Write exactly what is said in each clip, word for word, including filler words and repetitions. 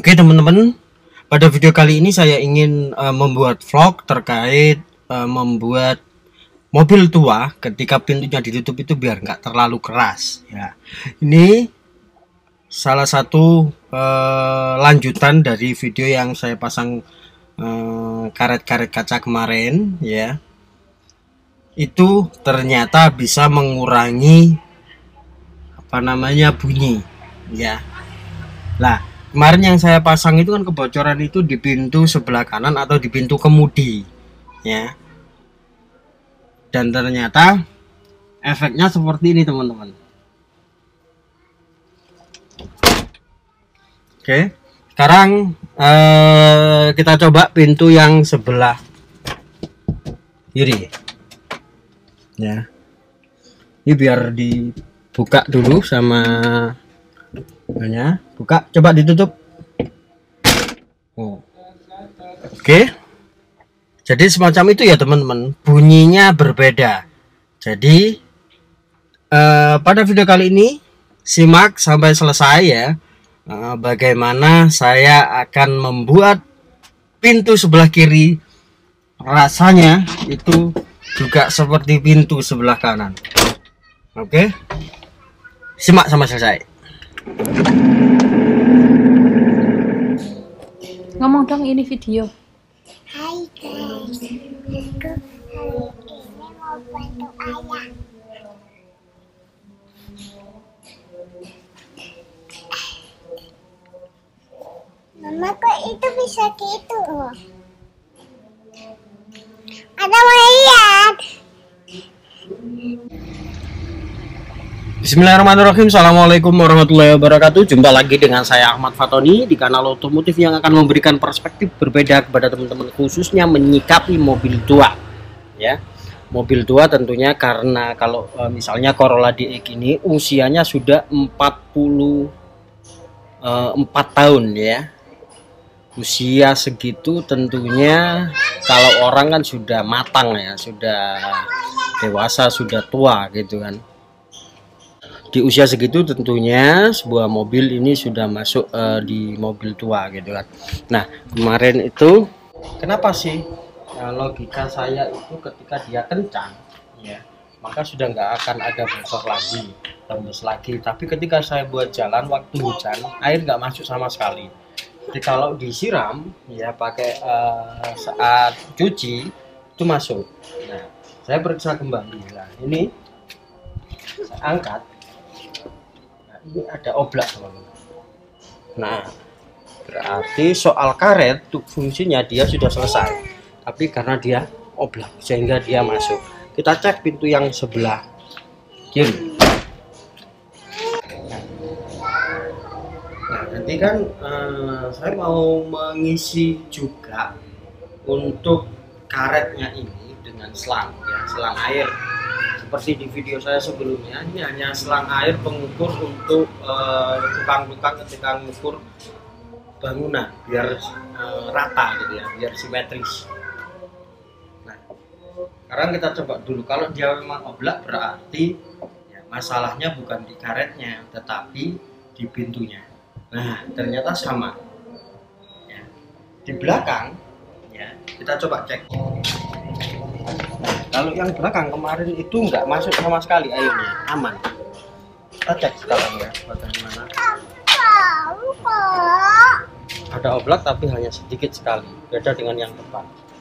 Oke teman-teman, pada video kali ini saya ingin uh, membuat vlog terkait uh, membuat mobil tua ketika pintunya ditutup itu biar nggak terlalu keras ya. Ini salah satu uh, lanjutan dari video yang saya pasang karet-karet uh, kaca kemarin ya. Itu ternyata bisa mengurangi apa namanya bunyi ya. Lah kemarin yang saya pasang itu kan kebocoran itu di pintu sebelah kanan atau di pintu kemudi ya, dan ternyata efeknya seperti ini teman-teman. Oke, sekarang eh, kita coba pintu yang sebelah kiri ya. Ini biar dibuka dulu sama hanya buka, coba ditutup. Oh. Oke, jadi semacam itu ya teman-teman, bunyinya berbeda. Jadi eh, pada video kali ini simak sampai selesai ya, eh, bagaimana saya akan membuat pintu sebelah kiri rasanya itu juga seperti pintu sebelah kanan. Oke, simak sampai selesai. Ngomong dong, ini video. Hai guys, aku hari ini mau bantu ayah. Mama kok itu bisa gitu? Ada mau lihat? Bismillahirrahmanirrahim. Assalamualaikum warahmatullahi wabarakatuh. Jumpa lagi dengan saya Ahmad Fatoni di kanal otomotif yang akan memberikan perspektif berbeda kepada teman-teman, khususnya menyikapi mobil tua ya. Mobil tua tentunya karena kalau e, misalnya Corolla D X ini usianya sudah empat puluh empat tahun ya. Usia segitu tentunya kalau orang kan sudah matang ya, sudah dewasa, sudah tua gitu kan. Di usia segitu tentunya sebuah mobil ini sudah masuk uh, di mobil tua gitu kan. Nah kemarin itu kenapa sih ya, logika saya itu ketika dia kencang ya maka sudah nggak akan ada bocor lagi, tembus lagi. Tapi ketika saya buat jalan waktu hujan, air nggak masuk sama sekali. Jadi kalau disiram ya pakai uh, saat cuci itu masuk. Nah saya periksa kembali. Nah ini saya angkat, ini ada oblak teman-teman. Nah berarti soal karet tuh fungsinya dia sudah selesai, tapi karena dia oblak sehingga dia masuk. Kita cek pintu yang sebelah kiri. Nah nanti kan eh, saya mau mengisi juga untuk karetnya ini dengan selang ya, selang air. Seperti di video saya sebelumnya, ini hanya selang air pengukur untuk tukang-tukang uh, ketika mengukur bangunan biar uh, rata gitu ya, biar simetris. Nah, sekarang kita coba dulu. Kalau dia memang oblak berarti ya, masalahnya bukan di karetnya, tetapi di pintunya. Nah, ternyata sama. Ya. Di belakang, ya kita coba cek. Kalau yang belakang kemarin itu nggak masuk sama sekali airnya, aman. Kita cek sekarang ya bagaimana. Ada oblak tapi hanya sedikit sekali, beda dengan yang depan.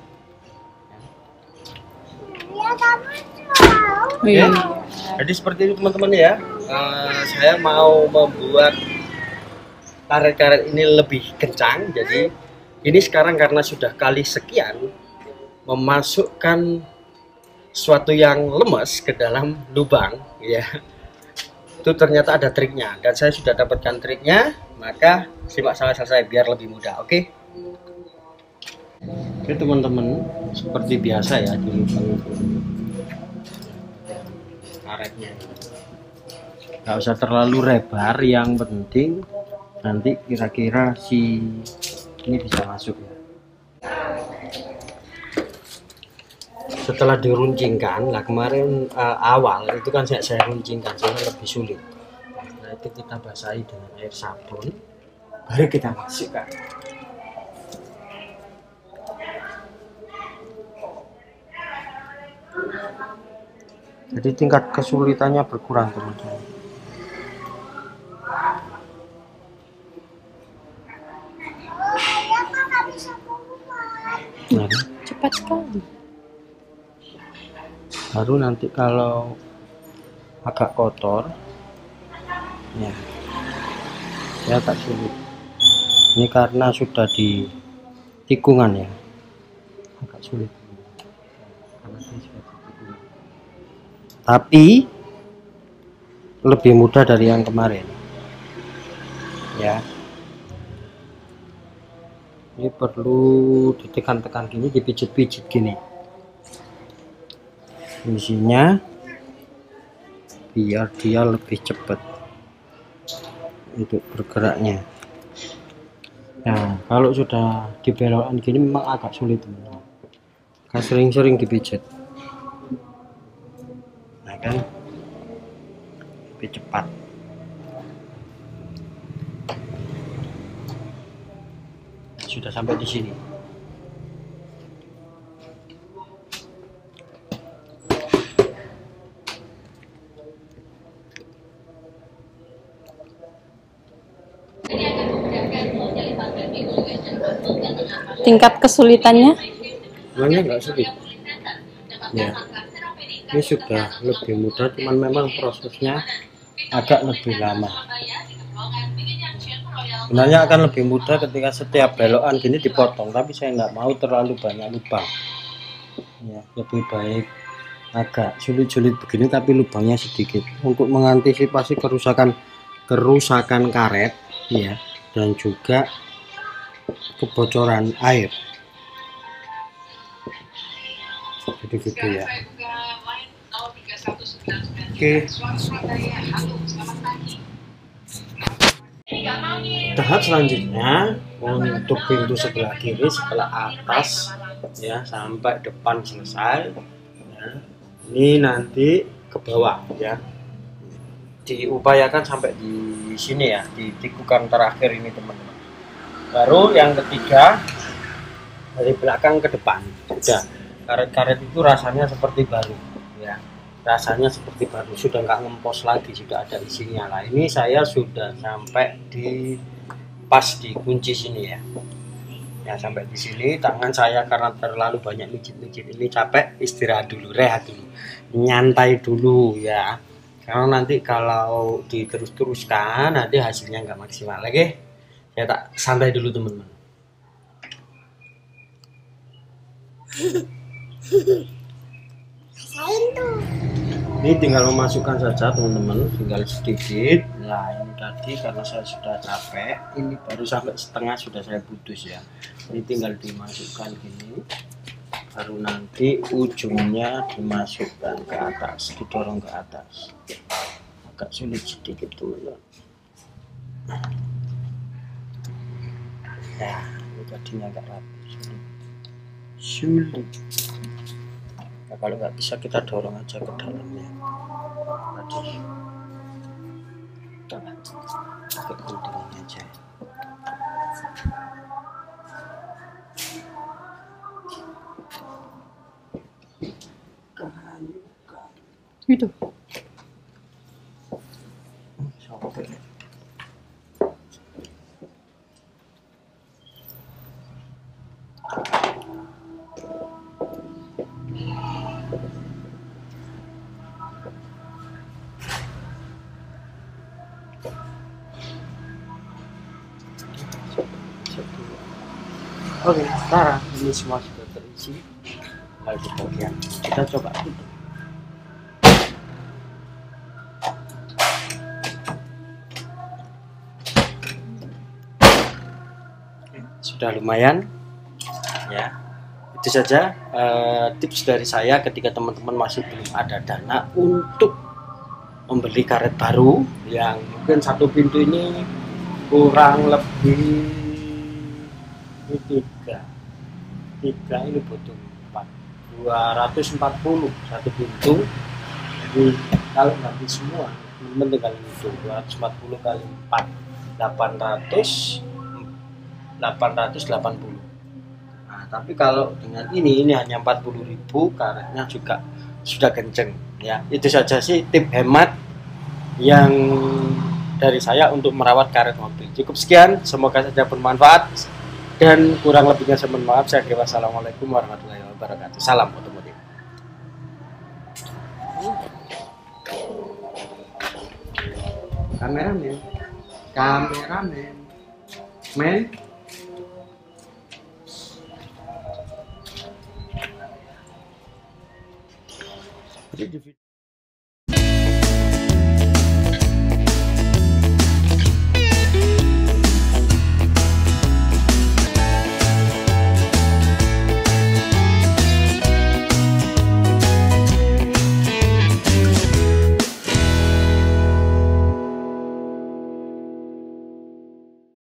Ya. Jadi seperti itu teman-teman ya. Uh, saya mau membuat karet-karet ini lebih kencang. Jadi ini sekarang karena sudah kali sekian memasukkan suatu yang lemes ke dalam lubang ya, itu ternyata ada triknya dan saya sudah dapatkan triknya, maka simak sampai selesai biar lebih mudah. Oke oke teman-teman, seperti biasa ya di lubang karetnya nggak usah terlalu lebar, yang penting nanti kira-kira si ini bisa masuk ya. Setelah diruncingkan, lah kemarin uh, awal itu kan saya, saya runcingkan sehingga lebih sulit. Nah itu kita basahi dengan air sabun, Baru kita masukkan. Jadi tingkat kesulitannya berkurang teman-teman. Nah, Cepat sekali. baru nanti kalau agak kotor, ya, ya agak sulit. Ini karena sudah di tikungan ya, agak sulit. Karena ini sudah di tikungan. Tapi lebih mudah dari yang kemarin, ya. Ini perlu ditekan-tekan gini, dipijit-pijit gini. Fungsinya biar dia lebih cepat untuk bergeraknya. Nah, kalau sudah dibelokkan gini memang agak sulit teman-teman. Kan sering-sering dipijit. Nah kan lebih cepat. Sudah sampai di sini. Tingkat kesulitannya? Sebenarnya nggak sulit. Ya, ini sudah lebih mudah, cuman memang prosesnya agak lebih lama. Sebenarnya akan lebih mudah ketika setiap belokan gini dipotong, tapi saya nggak mau terlalu banyak lubang. Ya, lebih baik agak sulit-sulit begini tapi lubangnya sedikit untuk mengantisipasi kerusakan kerusakan karet, ya, dan juga kebocoran air. Jadi gitu ya. Oke. Tahap selanjutnya untuk pintu sebelah kiri setelah atas ya sampai depan selesai. Ya, ini nanti ke bawah ya. Diupayakan sampai di sini ya, di tikukan terakhir ini teman-teman. Baru yang ketiga dari belakang ke depan. Sudah karet-karet itu rasanya seperti baru ya. Rasanya seperti baru, sudah nggak ngempos lagi, sudah ada isinya lah. Ini saya sudah sampai di pas di kunci sini ya. Ya sampai di sini tangan saya karena terlalu banyak mijit-mijit ini capek, istirahat dulu, rehat dulu, nyantai dulu ya. Karena nanti kalau diterus-teruskan nanti hasilnya nggak maksimal lagi. Ya tak santai dulu teman-teman. Rasain tuh. Ini tinggal memasukkan saja teman-teman, tinggal sedikit. Nah ini tadi karena saya sudah capek, ini baru sampai setengah sudah saya putus ya. Ini tinggal dimasukkan gini, baru nanti ujungnya dimasukkan ke atas, didorong ke atas. Agak sulit sedikit teman-teman. Nah ini tadinya agak rapi, sulit. Sulit. Nah, kalau nggak bisa kita dorong aja ke dalamnya tadi, pakai gunting aja. Itu. Sampai. Oke, sekarang ini semua sudah terisi. Lalu bagian kita coba tutup. Sudah lumayan ya. Itu saja eh, tips dari saya ketika teman-teman masih belum ada dana untuk membeli karet baru yang mungkin satu pintu ini kurang lebih tiga tiga ini butuh empat dua ratus empat puluh satu pintu. Jadi kalau nanti semua teman-teman tinggal itu dua ratus empat puluh kali empat delapan ratus delapan ratus delapan puluh. Nah, tapi kalau dengan ini ini hanya empat puluh ribu, karetnya juga sudah kenceng ya. Itu saja sih tip hemat yang dari saya untuk merawat karet mobil. Cukup sekian, semoga saja bermanfaat, dan kurang lebihnya saya mohon maaf. Saya kira wassalamualaikum warahmatullahi wabarakatuh. Salam otomotif. Kameramen, kameramen, men. Jadi